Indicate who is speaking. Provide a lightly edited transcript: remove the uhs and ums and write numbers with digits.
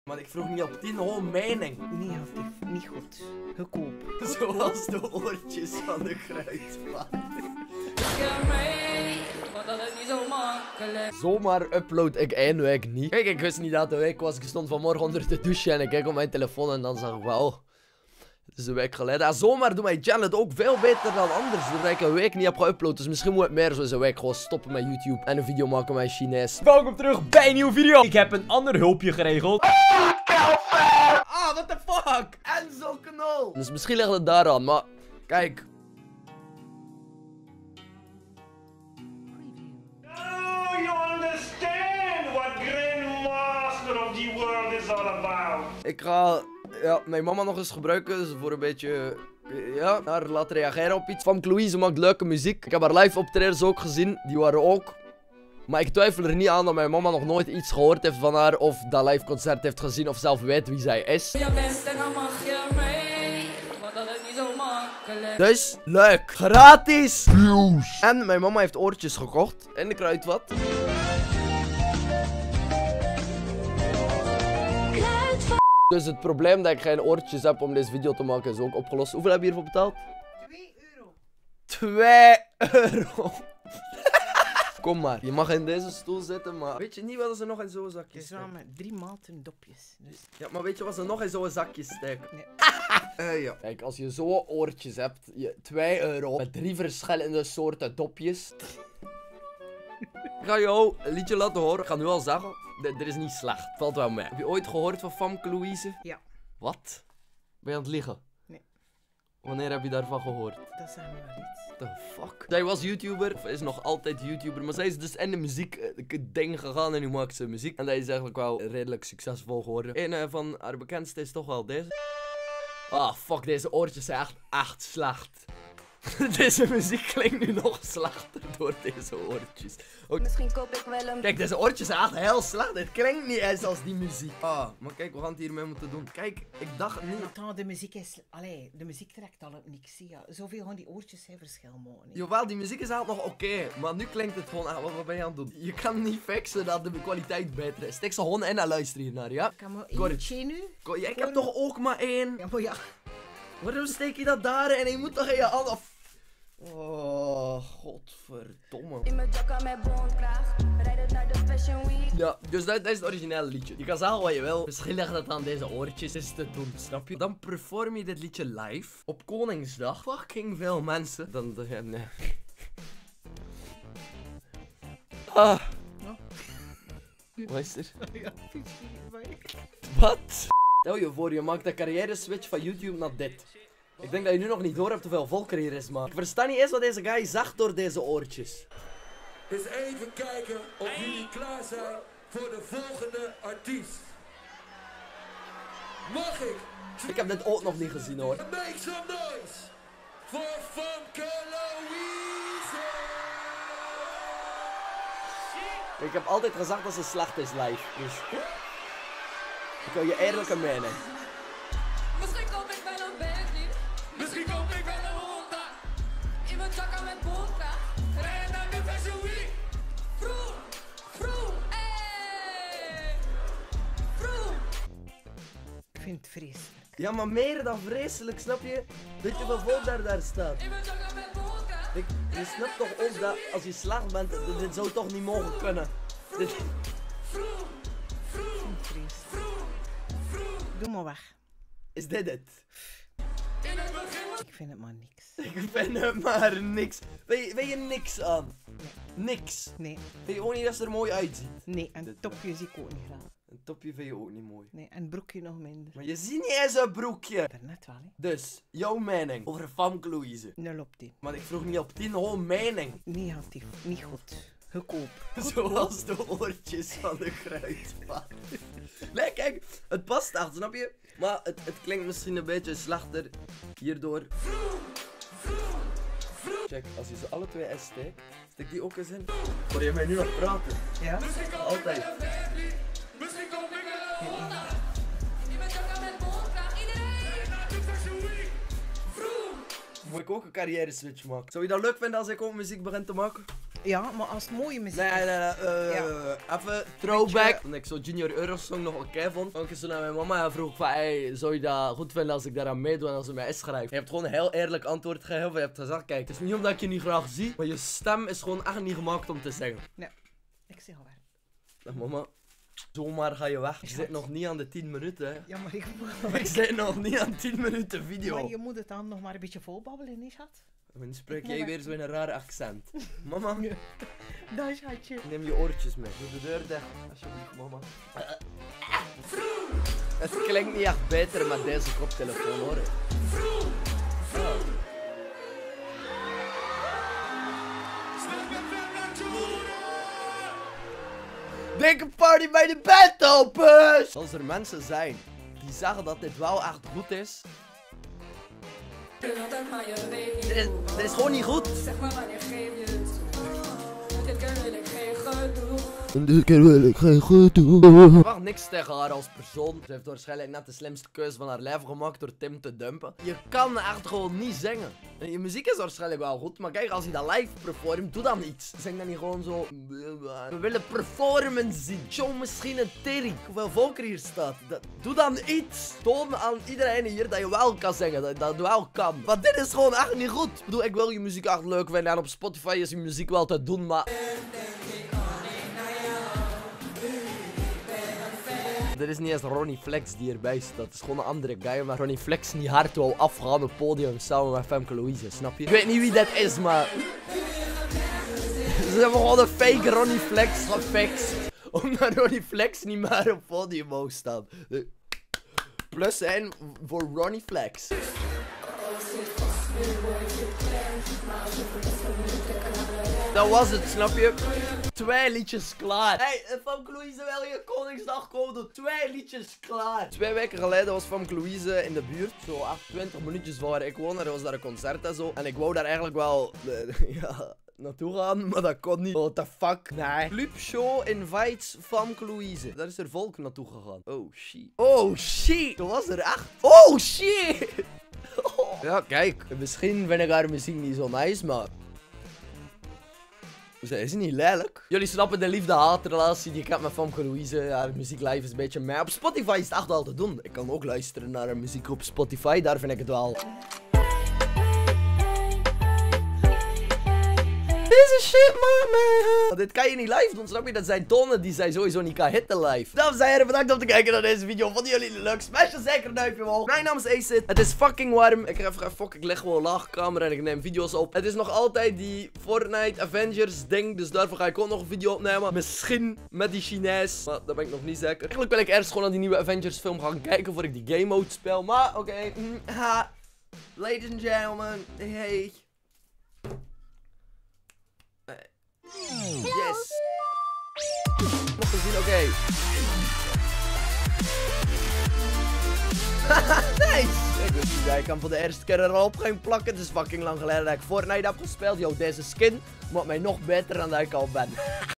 Speaker 1: Maar ik vroeg niet op 10, gewoon mening.
Speaker 2: Negatief, niet goed. Goedkoop.
Speaker 1: Zoals de oortjes van de kruidvat. Zomaar upload ik één week niet. Kijk, ik wist niet dat het een week was. Ik stond vanmorgen onder de douche en ik kijk op mijn telefoon en dan zag ik, wauw. Het is een week geleden. En zomaar doet mijn channel het ook veel beter dan anders. Doordat ik een week niet heb geüpload. Dus misschien moet ik meer zoals een week gewoon stoppen met YouTube. En een video maken met Chinees.
Speaker 3: Welkom terug bij een nieuwe video. Ik heb een ander hulpje geregeld.
Speaker 1: Ah, what the fuck? Enzo Knol. Dus misschien ligt het daaraan, maar kijk. Ik ga mijn mama nog eens gebruiken, dus voor een beetje, haar laten reageren op iets. Famke Louise maakt leuke muziek. Ik heb haar live optredens ook gezien, die waren ook. Maar ik twijfel er niet aan dat mijn mama nog nooit iets gehoord heeft van haar, of dat live concert heeft gezien, of zelf weet wie zij is. Dus, leuk. Gratis. Views. En mijn mama heeft oortjes gekocht in de kruidvat. Dus het probleem dat ik geen oortjes heb om deze video te maken is ook opgelost. Hoeveel heb je hiervoor betaald?
Speaker 2: 2 euro.
Speaker 1: 2 euro. Kom maar, je mag in deze stoel zitten, maar weet je niet wat ze nog in zo'n zakje
Speaker 2: Het is
Speaker 1: steken?
Speaker 2: wel met 3 maten dopjes. Dus...
Speaker 1: Ja, maar weet je wat ze nog in zo'n zakje steken?
Speaker 2: Nee.
Speaker 1: Ja. Kijk, als je zo'n oortjes hebt, 2 euro met 3 verschillende soorten dopjes. Ik ga jou een liedje laten horen. Ik ga nu al zeggen, dit is niet slecht. Valt wel mee. Heb je ooit gehoord van Famke Louise?
Speaker 2: Ja.
Speaker 1: Wat? Ben je aan het liegen?
Speaker 2: Nee.
Speaker 1: Wanneer heb je daarvan gehoord?
Speaker 2: Dat zijn we wel iets.
Speaker 1: The fuck? Zij was YouTuber, of is nog altijd YouTuber, maar zij is dus in de muziek ding gegaan en nu maakt ze muziek. En dat is eigenlijk wel redelijk succesvol geworden. Een van haar bekendste is toch wel deze. Ah, fuck, deze oortjes zijn echt slecht. Deze muziek klinkt nu nog slechter door deze oortjes. Ook...
Speaker 4: Misschien koop ik wel een...
Speaker 1: Kijk, deze oortjes zijn echt heel slecht. Het klinkt niet eens als die muziek. Ah, maar kijk, we gaan het hiermee moeten doen. Kijk, ik dacht niet...
Speaker 2: Attends, de muziek is... Allee, de muziek trekt al op niks. Zie je. Zoveel gaan die oortjes zijn verschil maken.
Speaker 1: Jawel, die muziek is eigenlijk nog oké, maar nu klinkt het gewoon... Ah, wat ben je aan het doen? Je kan niet fixen dat de kwaliteit beter is. Stik ze gewoon in en luister hier naar, ja?
Speaker 2: Ik heb maar
Speaker 1: Correct.
Speaker 2: eentje nu.
Speaker 1: Ja, ik heb toch ook maar 1?
Speaker 2: Ja, maar ja.
Speaker 1: Waarom steek je dat daarin en je moet toch in je hand af... Oh, godverdomme.
Speaker 4: In mijn jacka met bondkraag. Rijden naar de Fashion Week.
Speaker 1: Ja, dus dat is het originele liedje. Je kan zeggen wat je wil. Misschien ligt het aan deze oortjes is te doen, snap je? Dan perform je dit liedje live op Koningsdag. Fucking veel mensen. Dan, nee. Ah. Wat is er? Wat? Stel je voor, je maakt de carrière switch van YouTube naar dit. Ik denk dat je nu nog niet door hebt hoeveel volk er hier is, man. Ik versta niet eens wat deze guy zag door deze oortjes.
Speaker 5: Eens even kijken of jullie klaar zijn voor de volgende artiest. Mag ik?
Speaker 1: Ik heb dit ook nog niet gezien, hoor.
Speaker 5: Make some noise voor Famke Louise.
Speaker 1: Ik heb altijd gezegd dat ze slecht is live, dus... Ik wil je eerlijke mening.
Speaker 4: Misschien koop ik wel een Bentley.
Speaker 5: Misschien koop ik wel een Honda.
Speaker 4: In mijn jacka met bondkraag.
Speaker 5: Rijden naar de Fashion Week.
Speaker 4: Vroom, vroom, ey. Vroom.
Speaker 2: Ik vind het vreselijk.
Speaker 1: Ja, maar meer dan vreselijk, snap je? Weet je hoeveel volk daar staat?
Speaker 4: In mijn jacka met bondkraag.
Speaker 1: Je snapt toch ook dat als je slecht bent, dit zou toch niet mogen kunnen? Dit...
Speaker 4: Vroom, vroom,
Speaker 2: Ik vind het vreselijk.
Speaker 4: vroom, vroom.
Speaker 2: Doe maar weg.
Speaker 1: Is dit het?
Speaker 4: In het begin.
Speaker 2: Ik vind het maar niks.
Speaker 1: Ik vind er maar niks. Weet je niks aan? Niks.
Speaker 2: Nee.
Speaker 1: Weet je gewoon niet dat ze er mooi uitziet?
Speaker 2: Nee, en topje zie ik ook niet graag.
Speaker 1: Een topje vind je ook niet mooi.
Speaker 2: Nee, en broekje nog minder.
Speaker 1: Maar je ziet niet eens een broekje.
Speaker 2: Daarnet wel, hè.
Speaker 1: Dus, jouw mening over Famke Louise.
Speaker 2: 0 op 10.
Speaker 1: Maar ik vroeg niet op 10, gewoon mening.
Speaker 2: Negatief, niet goed. Goedkoop.
Speaker 1: Zoals de oortjes van de kruidvat. Nee, kijk, het past echt, snap je? Maar het klinkt misschien een beetje slechter hierdoor. Check, als je ze alle twee eens steekt, steek die ook eens in. Hoor je mij nu nog praten?
Speaker 2: Ja?
Speaker 1: Altijd.
Speaker 5: Misschien koop ik wel een Honda.
Speaker 4: In mijn jacka met bondkraag. Iedereen.
Speaker 5: Naar de Fashion Week. Vroom.
Speaker 1: Moet ik ook een carrière switch maken? Zou je dat leuk vinden als ik ook muziek begin te maken?
Speaker 2: Ja, maar als het mooie muziek
Speaker 1: Nee,
Speaker 2: is.
Speaker 1: even throwback. Toen ik zo Junior Eurosong nog oké vond. Toen ik zo naar mijn mama en vroeg van, hey, zou je dat goed vinden als ik daaraan meedoe en als ze mij schrijft? Je hebt gewoon een heel eerlijk antwoord gegeven. Je hebt gezegd, kijk, het is niet omdat ik je niet graag zie, maar je stem is gewoon echt niet gemaakt om te zingen.
Speaker 2: Nee, ik zeg al waar.
Speaker 1: En mama, zomaar ga je weg. Je zit nog niet aan de 10 minuten, hè.
Speaker 2: Ja, maar
Speaker 1: Ik zit nog niet aan 10 minuten video.
Speaker 2: Maar je moet het dan nog maar een beetje volbabbelen, niet schat?
Speaker 1: Dan spreek jij weer zo in een raar accent. Mama,
Speaker 2: Dat schatje.
Speaker 1: neem je oortjes mee. Doe de deur dicht, alsjeblieft, mama. Het klinkt niet echt beter met deze koptelefoon, hoor. Dikke party bij de bedtopers! Als er mensen zijn die zeggen dat dit wel echt goed is. Dit is gewoon niet goed.
Speaker 4: Zeg maar wanneer geef je het? Dit keer wil ik geen gedoe.
Speaker 1: Dit keer wil ik geen gedoe. Ik verwacht niks tegen haar als persoon. Ze heeft waarschijnlijk net de slimste keuze van haar leven gemaakt door Tim te dumpen. Je kan echt gewoon niet zingen. En je muziek is waarschijnlijk wel goed, maar kijk, als je dat live performt, doe dan iets. Zing dan niet gewoon zo. We willen performance zien. Show misschien een tering. Hoeveel volk er hier staat. Doe dan iets. Toon aan iedereen hier dat je wel kan zingen. Dat het wel kan. Want dit is gewoon echt niet goed. Ik bedoel, ik wil je muziek echt leuk vinden. En op Spotify is je muziek wel te doen, maar... Dit is niet eens Ronnie Flex die erbij staat. Het is gewoon een andere guy. Maar Ronnie Flex niet hard wou afgaan op het podium samen met Femke Louise, snap je? Ik weet niet wie dat is, maar... Ze hebben gewoon een fake Ronnie Flex gefixt. Omdat Ronnie Flex niet meer op het podium mag staan. Plus 1 voor Ronnie Flex. Dat was het, snap je? 2 liedjes klaar. Hey, Femke Louise wil je Koningsdag komen doen. 2 liedjes klaar. 2 weken geleden was Femke Louise in de buurt. Zo 20 minuutjes van waar ik woon. Er was daar een concert en zo. En ik wou daar eigenlijk wel naartoe gaan, maar dat kon niet. What the fuck? Nee. Club Show invites Femke Louise. Daar is er volk naartoe gegaan. Oh shit. Oh shit. Dat was er echt. Oh shit. Ja, kijk. Misschien vind ik haar muziek niet zo nice, maar... Ze is niet lelijk. Jullie snappen de liefde-haatrelatie die ik heb met Femke Louise. Ja, de muziek live is een beetje mij. Op Spotify is het echt wel te doen. Ik kan ook luisteren naar haar muziek op Spotify. Daar vind ik het wel. Deze shit, man. Dit kan je niet live doen, snap je? Dat zijn tonen die zij sowieso niet kan hitten live. Dames en heren, bedankt om te kijken naar deze video. Vonden jullie het leuk? Smash dan zeker een duimpje omhoog. Mijn naam is Acid. Het is fucking warm. Ik ga even fuck, ik leg gewoon laag camera en ik neem video's op. Het is nog altijd die Fortnite Avengers ding. Dus daarvoor ga ik ook nog een video opnemen. Misschien met die Chinees. Maar dat ben ik nog niet zeker. Eigenlijk wil ik eerst gewoon aan die nieuwe Avengers film gaan kijken voor ik die game mode speel. Maar oké. Ladies and gentlemen. Hey. Yes. Nog te zien, oké. Nice. Ik kan voor de eerste keer erop gaan plakken. Het is fucking lang geleden dat ik Fortnite heb gespeeld. Yo, deze skin maakt mij nog beter dan dat ik al ben.